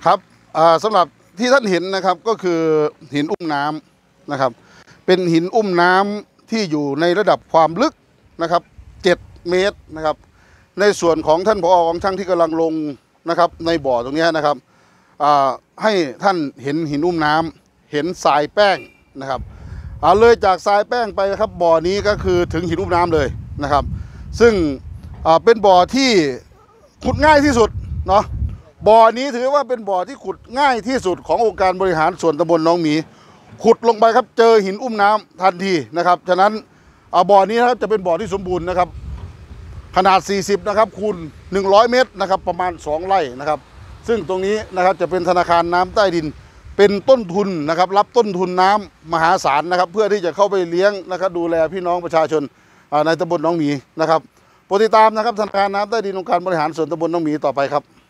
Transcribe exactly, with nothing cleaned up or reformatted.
ครับสำหรับที่ท่านเห็นนะครับก็คือหินอุ้มน้ำนะครับเป็นหินอุ้มน้ำที่อยู่ในระดับความลึกนะครับเจ็ดเมตรนะครับในส่วนของท่านผอ.ของช่างที่กำลังลงนะครับในบ่อตรงนี้นะครับให้ท่านเห็นหินอุ้มน้ำเห็นทรายแป้งนะครับเลยจากทรายแป้งไปนะครับบ่อนี้ก็คือถึงหินอุ้มน้ำเลยนะครับซึ่งเป็นบ่อที่ขุดง่ายที่สุดเนาะบ่อนี้ถือว่าเป็นบ่อที่ขุดง่ายที่สุดขององค์การบริหารส่วนตำบลหนองหมีขุดลงไปครับเจอหินอุ้มน้ำทันทีนะครับฉะนั้นบ่อนี้นะครับจะเป็นบ่อที่สมบูรณ์นะครับขนาดสี่สิบนะครับคูณหนึ่งร้อยเมตรนะครับประมาณสองไร่นะครับซึ่งตรงนี้นะครับจะเป็นธนาคารน้ำใต้ดินเป็นต้นทุนนะครับรับต้นทุนน้ำมหาศาลนะครับเพื่อที่จะเข้าไปเลี้ยงนะครับดูแลพี่น้องประชาชนในตำบลหนองหมีนะครับโปรดติดตามนะครับธนาคารน้ำใต้ดินองค์การบริหารส่วนตำบลหนองหมีต่อไปครับ